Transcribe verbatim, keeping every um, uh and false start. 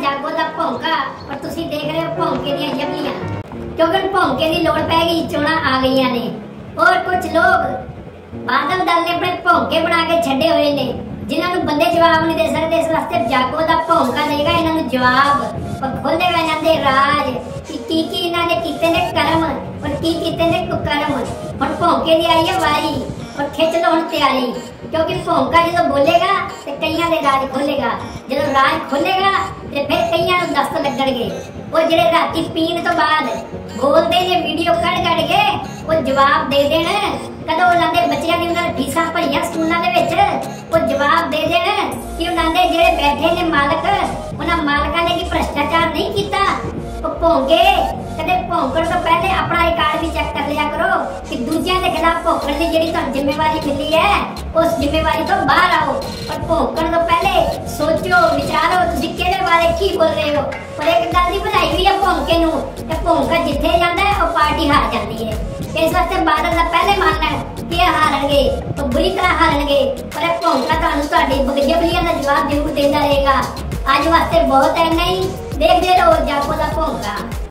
ਜਾਗੋ ਦਾ ਭੌਂਕਾ ਪਰ ਤੁਸੀਂ ਦੇਖ ਰਹੇ ਹੋ ਭੌਂਕੇ ਦੀਆਂ ਜਬਲੀਆਂ ਕਿਉਂਕਿ ਭੌਂਕੇ ਦੀ ਲੋੜ ਪੈ ਗਈ ਚੋਣਾਂ ਆ ਗਈਆਂ ਨੇ और कुछ लोग बादल दल ने अपने भौंके बना के छड्डे हुए ने जिन्होंने बंदे जवाब नहीं दे सकते इस वास्ते जागो दा भौंका देगा इन्होंने जवाब और खोलेगा इन्होंने राज कि की की इन्होंने कीते ने कर्म और की कीते ने कुकर्म हुण भौंके दी आई है वारी और खिच लो हुण तैयारी क्योंकि भौंका जो बोलेगा तो कईयां दे राज खोलेगा जो राज खोलेगा तो फिर कईयां नूं दस्त लगणगे और जेडे राती पीण तो बाद बोलते ने वीडियो कट कट के वो जवाब दे देण कदों उन्हां दे बच्चियां दी उन्हां फीसां भरीआं स्कूलां दे विच वो जवाब दे देण कि उन्हां दे जेडे बैठे ने मालक उन्हां मालकां ने की भ्रष्टाचार नहीं कीता वो भौंके कदे भौंकण तो पहले अपना रिकॉर्ड भी चेक कर लिया करो कि दूजियां दे खिलाफ भौंकण दी जेडी तुहानू जिम्मेवारी मिली है उस जिम्मेवारी तो बाहर आओ और भौंकण तो पहले सोचो विचारो तुसीं किहड़े बारे की बोल रहे हो और एक गल दी भलाई भी है भौंके नूं ते भौंका जिथे जांदा है वो पार्टी हार जाती है इस वास्ते बादल का पहले मानना है कि हारनगे तो बुरी तरह हारनगे पर भौंका तुहानू तुहाडी बगजबलियां दा जवाब जरूर देंदा रहेगा। अज वास्ते बहुत है नहीं देखते रहो जागो दा भौंका।